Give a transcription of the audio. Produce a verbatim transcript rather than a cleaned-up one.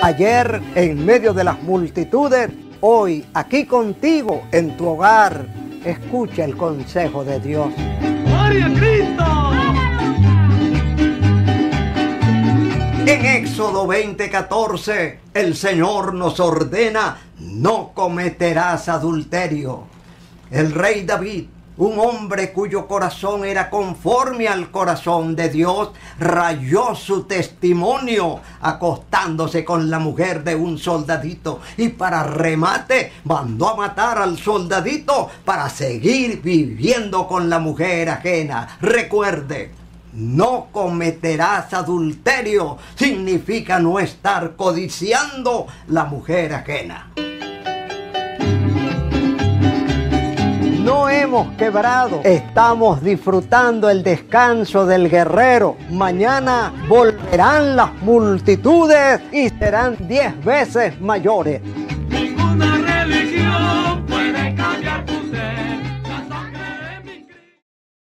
Ayer en medio de las multitudes, hoy aquí contigo en tu hogar. Escucha el consejo de Dios. ¡Gloria a Cristo! En Éxodo veinte, catorce, el Señor nos ordena: no cometerás adulterio. El rey David, un hombre cuyo corazón era conforme al corazón de Dios, rayó su testimonio acostándose con la mujer de un soldadito, y para remate mandó a matar al soldadito para seguir viviendo con la mujer ajena. Recuerde, no cometerás adulterio significa no estar codiciando la mujer ajena. No hemos quebrado, estamos disfrutando el descanso del guerrero. Mañana volverán las multitudes y serán diez veces mayores.